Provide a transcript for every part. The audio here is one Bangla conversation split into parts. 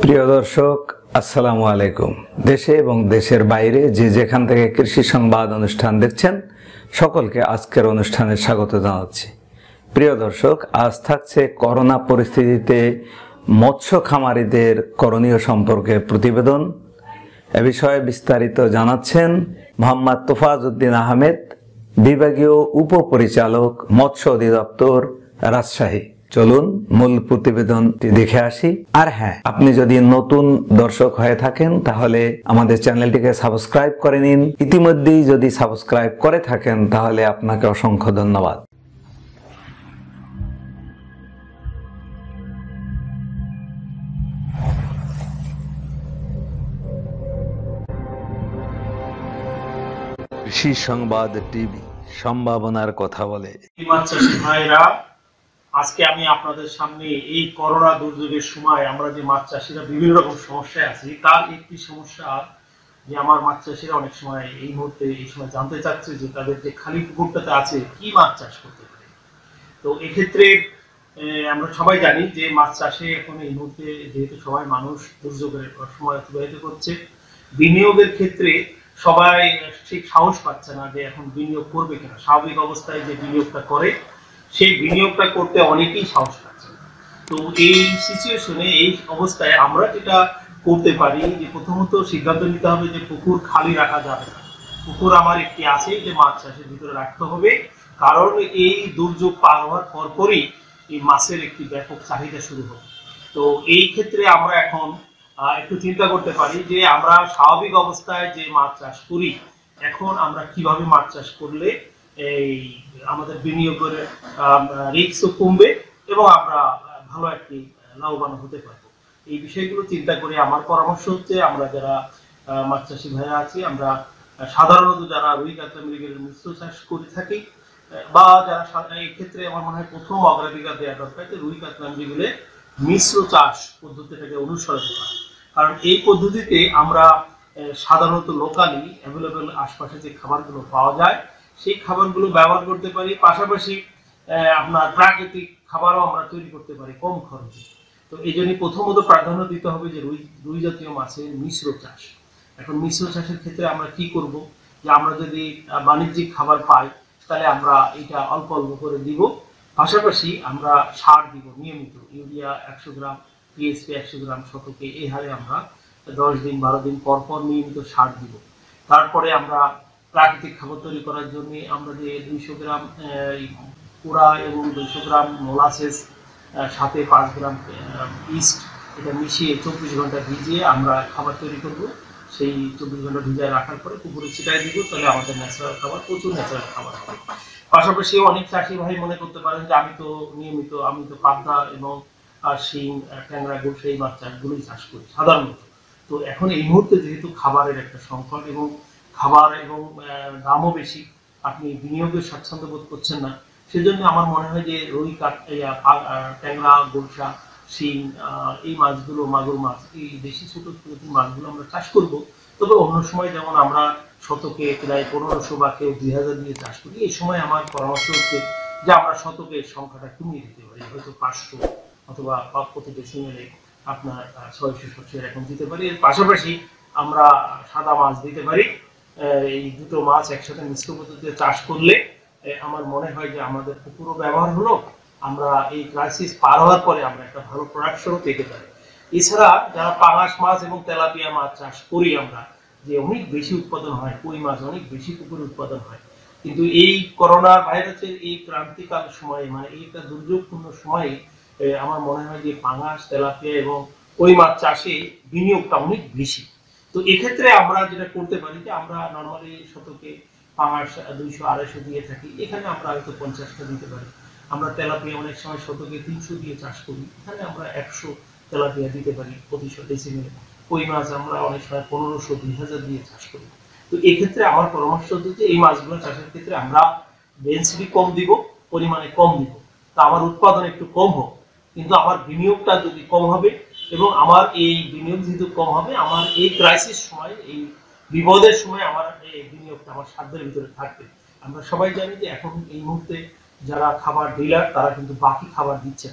প্রিয় দর্শক, আসসালামু আলাইকুম। দেশে এবং দেশের বাইরে যে যেখান থেকে কৃষি সংবাদ অনুষ্ঠান দেখছেন, সকলকে আজকের অনুষ্ঠানে স্বাগত জানাচ্ছি। প্রিয় দর্শক, আজ থাকছে করোনা পরিস্থিতিতে মৎস্য খামারিদের করণীয় সম্পর্কে প্রতিবেদন। এ বিষয়ে বিস্তারিত জানাচ্ছেন মোহাম্মদ তোফাজ্জউদ্দিন আহমেদ, বিভাগীয় উপপরিচালক, মৎস্য অধিদপ্তর, রাজশাহী। চলুন মূল প্রতিবেদনটি দেখে আসি। আর হ্যাঁ, আপনি যদি নতুন দর্শক হয়ে থাকেন তাহলে আমাদের চ্যানেলটিকে সাবস্ক্রাইব করে নিন। ইতিমধ্যেই যদি সাবস্ক্রাইব করে থাকেন তাহলে আপনাকে অসংখ্য ধন্যবাদ। কৃষি সংবাদ টিভি সম্ভাবনার কথা বলে। মাছ চাষী ভাইরা, আজকে আমি আপনাদের সামনে এই করোনা দুর্যোগের সময় আমরা যে মাছ চাষিরা বিভিন্ন রকম সমস্যায় আছি তার একটি সমস্যা যে আমার মাছ চাষিরা অনেক সময় এই মুহূর্তে এই সময় জানতে চাচ্ছে যে তাদের যে খালি পুকুরটাতে আছে কি মাছ চাষ করতে পারে। তো এক্ষেত্রে আমরা সবাই জানি যে মাছ চাষে এখন এই মুহূর্তে যেহেতু সবাই মানুষ দুর্যোগের সময় অতিবাহিত করছে, বিনিয়োগের ক্ষেত্রে সবাই ঠিক সাহস পাচ্ছে না যে এখন বিনিয়োগ করবে কিনা। স্বাভাবিক অবস্থায় যে বিনিয়োগটা করে সেই বিনিয়োগটা করতে অনেকেই সাহস পাচ্ছে না। তো এই সিচুয়েশনে, এই অবস্থায় আমরা যেটা করতে পারি যে প্রথমত সিদ্ধান্ত নিতে হবে যে পুকুর খালি রাখা যাবে না। পুকুর আমার একটি আছে যে মাছ চাষের ভিতরে রাখতে হবে, কারণ এই দুর্যোগ পার হওয়ার পরপরই এই মাছের একটি ব্যাপক চাহিদা শুরু হবে। তো এই ক্ষেত্রে আমরা এখন একটু চিন্তা করতে পারি যে আমরা স্বাভাবিক অবস্থায় যে মাছ চাষ করি, এখন আমরা কিভাবে মাছ চাষ করলে এই আমাদের বিনিয়োগের রিস্কও কমবে এবং আমরা ভালো একটি লাভবান হতে পারবো। এই বিষয়গুলো চিন্তা করে আমার পরামর্শ হচ্ছে, আমরা যারা মাছ চাষী ভাইরা আছি, আমরা সাধারণত যারা রুই কাতলা মৃগেলের মিশ্র চাষ করে থাকি বা যারা এই ক্ষেত্রে আমার মনে হয় প্রথম অগ্রাধিকার দেওয়া দরকার যে রুই কাতলা মৃগেলের মিশ্র চাষ পদ্ধতিটাকে অনুসরণ করা। কারণ এই পদ্ধতিতে আমরা সাধারণত লোকালি অ্যাভেলেবেল আশপাশে যে খাবারগুলো পাওয়া যায় সেই খাবারগুলো ব্যবহার করতে পারি, পাশাপাশি আপনার প্রাকৃতিক খাবারও আমরা তৈরি করতে পারি কম খরচে। তো এই জন্যই প্রথমত প্রাধান্য দিতে হবে যে রুই জাতীয় মাছের মিশ্র চাষ। এখন মিশ্র চাষের ক্ষেত্রে আমরা কি করব, যে আমরা যদি বাণিজ্যিক খাবার পাই তাহলে আমরা এটা অল্প অল্প করে দিব, পাশাপাশি আমরা সার দিব নিয়মিত, ইউরিয়া 100 গ্রাম, টিএসপি 100 গ্রাম শতকে, এই হারে আমরা 10 দিন 12 দিন পর পর নিয়মিত সার দিব। তারপরে আমরা প্রাকৃতিক খাবার তৈরি করার জন্য আমরা যে 200 গ্রাম কুড়া এবং 200 গ্রাম মোলাসেস সাথে 5 গ্রাম ইস্ট, এটা মিশিয়ে 24 ঘন্টা ভিজিয়ে আমরা খাবার তৈরি করব। সেই 24 ঘন্টা ভিজিয়ে রাখার পরে পুকুরে ছিটাই দিব, তাহলে আমাদের ন্যাচারাল খাবার, প্রচুর ন্যাচারাল খাবার হবে। পাশাপাশি অনেক চাষি ভাই মনে করতে পারেন যে আমি তো পাবদা এবং শিং, ট্যাংরা, গুড়, সেই মাছ চাষগুলোই চাষ করি সাধারণত। তো এখন এই মুহূর্তে যেহেতু খাবারের একটা সংকট এবং দামও বেশি, আপনি বিনিয়োগের স্বাচ্ছন্দ্য বোধ করছেন না, সেজন্য আমার মনে হয় যে রুই, ট্যাংরা, গুলশা, শিং, এই মাছগুলো, মাগুর মাছ, এই দেশি ছোট ছোট মাছগুলো আমরা চাষ করব। তবে অন্য সময় যেমন আমরা শতকে প্রায় 1500 বা কেউ 2000 দিয়ে চাষ করি, এই সময় আমার পরামর্শ হচ্ছে যে আমরা শতকের সংখ্যাটা কমিয়ে দিতে পারি, হয়তো 500 অথবা প্রতি ডেসিমেলে আপনার 600-700 এরকম দিতে পারি। এর পাশাপাশি আমরা সাদা মাছ দিতে পারি। এই দুটো মাছ একসাথে মিশ্র পদ্ধতিতে চাষ করলে আমার মনে হয় যে আমাদের পুকুরও ব্যবহার হলো, আমরা এই ক্রাইসিস পার হওয়ার পরে আমরা একটা ভালো প্রোডাকশনও পেতে পারি। এছাড়া যারা পাঙাশ মাছ এবং তেলাপিয়া মাছ চাষ করি আমরা, যে অনেক বেশি উৎপাদন হয়, কই মাছ অনেক বেশি পুকুরে উৎপাদন হয়, কিন্তু এই করোনা ভাইরাসের এই ক্রান্তিকাল সময়ে, মানে এইটা দুর্যোগপূর্ণ সময়ে আমার মনে হয় যে পাঙাশ, তেলাপিয়া এবং কই মাছ চাষে বিনিয়োগটা অনেক বেশি। তো এক্ষেত্রে আমরা যেটা করতে পারি যে আমরা নর্মালি শতকে পাঙাশ 200-250 দিয়ে থাকি, এখানে আমরা হয়তো 50টা দিতে পারি। আমরা তেলাপিয়া অনেক সময় শতকে 300 দিয়ে চাষ করি, এখানে আমরা 100 তেলাপিয়া দিতে পারি প্রতি ডেসিমেলে। কই মাছ আমরা অনেক সময় 1500-2000 দিয়ে চাষ করি। তো এক্ষেত্রে আমার পরামর্শ হচ্ছে এই মাছগুলো চাষের ক্ষেত্রে আমরা ডেনসিটি কম দিব, পরিমাণে কম দিব, তা আমার উৎপাদন একটু কম হোক, কিন্তু আমার বিনিয়োগটা যদি কম হবে এবং আমার এই বিনিয়োগ যেহেতু কম হবে, আমার এই ক্রাইসিস সময়, এই বিপদের সময় আমার এই বিনিয়োগটা আমার সাধ্যের ভিতরে থাকবে। আমরা সবাই জানি যে এখন এই মুহূর্তে যারা খাবার ডিলার তারা কিন্তু বাকি খাবার দিচ্ছে না,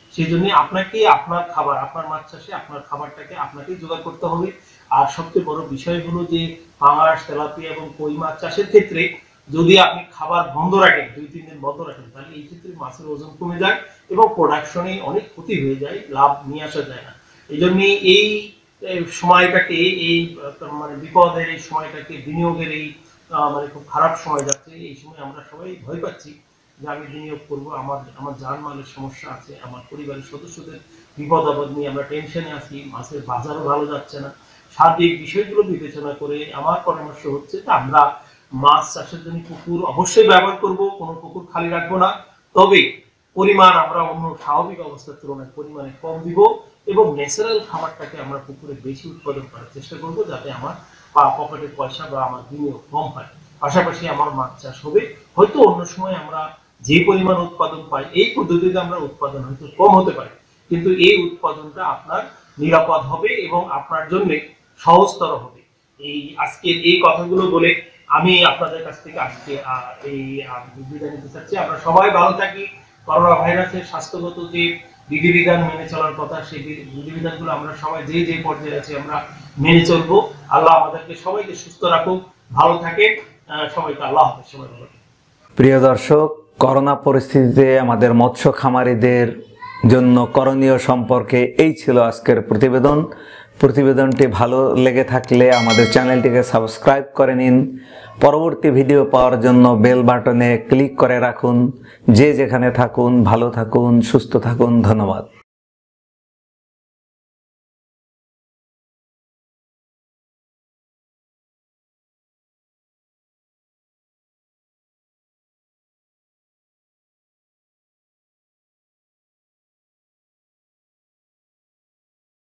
সেই জন্য আপনাকে আপনার খাবার, আপনার মাছ চাষে আপনার খাবারটাকে আপনাকেই জোগাড় করতে হবে। আর সবচেয়ে বড় বিষয় হলো যে পাঙাশ, তেলাপিয়া এবং কই মাছ চাষের ক্ষেত্রে যদি আপনি খাবার বন্ধ রাখেন, 2-3 দিন বন্ধ রাখেন, তাহলে এই ক্ষেত্রে মাছের ওজন কমে যায় এবং প্রোডাকশনে অনেক ক্ষতি হয়ে যায়, লাভ নিয়ে আসা যায় না। এই জন্য এই সময়টাকে, এই মানে বিপদের এই সময়টাকে, বিনিয়োগের এই মানে খুব খারাপ সময় যাচ্ছে, এই সময় আমরা সবাই ভয় পাচ্ছি যে আমি বিনিয়োগ করব, আমার জানমালের সমস্যা আছে, আমার পরিবারের সদস্যদের বিপদ আপদ নিয়ে আমরা টেনশনে আছি, মাছের বাজারও ভালো যাচ্ছে না। সার্বিক বিষয়গুলো বিবেচনা করে আমার পরামর্শ হচ্ছে যে আমরা মাছ চাষের জন্য পুকুর অবশ্যই ব্যবহার করব, কোনো পুকুর খালি রাখবো না, তবে পরিমাণ আমরা অন্য স্বাভাবিক অবস্থার তুলনায় পরিমাণে কম দিব এবং ন্যাচারাল খাবারটাকে আমরা পুকুরে বেশি উৎপাদন করার চেষ্টা করব, যাতে আমার পকেটের পয়সা বা আমার বিনিয়োগ কম হয়। পাশাপাশি আমার মাছ চাষ হবে, হয়তো অন্য সময় আমরা যে পরিমাণ উৎপাদন পাই এই পদ্ধতিতে আমরা উৎপাদন হয়তো কম হতে পারে, কিন্তু এই উৎপাদনটা আপনার নিরাপদ হবে এবং আপনার জন্য সহজতর হবে। এই আজকের এই কথাগুলো বলে আমি আপনাদের কাছ থেকে আজকে এই বিদায় নিতে চাচ্ছি। আমরা সবাই ভালো থাকি। করোনা ভাইরাসের স্বাস্থ্যগত যে বিধিবিধান মেনে চলার কথা, সেই বিধিবিধানগুলো আমরা সবাই যে যে পর্যায়ে আছি আমরা মেনে চলবো। আল্লাহ আমাদেরকে সবাইকে সুস্থ রাখুক, ভালো থাকেন। সবাইকে আল্লাহ হাফেজ। সবাই ভালো থাকেন। প্রিয় দর্শক, করোনা পরিস্থিতিতে আমাদের মৎস্য খামারিদের জন্য করণীয় সম্পর্কে এই ছিল আজকের প্রতিবেদন। প্রতিবেদনটি ভালো লেগে থাকলে আমাদের চ্যানেলটিকে সাবস্ক্রাইব করে নিন। পরবর্তী ভিডিও পাওয়ার জন্য বেল বাটনে ক্লিক করে রাখুন। যে যেখানে থাকুন ভালো থাকুন, সুস্থ থাকুন। ধন্যবাদ।